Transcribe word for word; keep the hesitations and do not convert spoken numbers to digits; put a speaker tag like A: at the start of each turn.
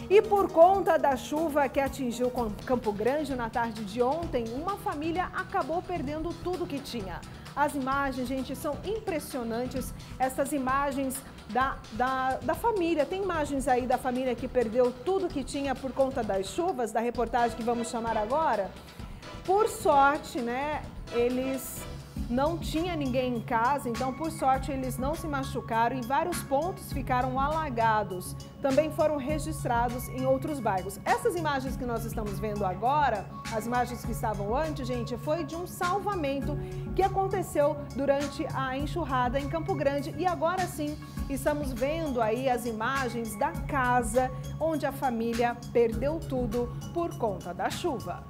A: E por conta da chuva que atingiu Campo Grande na tarde de ontem, uma família acabou perdendo tudo que tinha. As imagens, gente, são impressionantes. Essas imagens da, da, da família. Tem imagens aí da família que perdeu tudo que tinha por conta das chuvas, da reportagem que vamos chamar agora. Por sorte, né, eles... não tinha ninguém em casa, então por sorte eles não se machucaram e vários pontos ficaram alagados. Também foram registrados em outros bairros. Essas imagens que nós estamos vendo agora, as imagens que estavam antes, gente, foi de um salvamento que aconteceu durante a enxurrada em Campo Grande. E agora sim, estamos vendo aí as imagens da casa onde a família perdeu tudo por conta da chuva.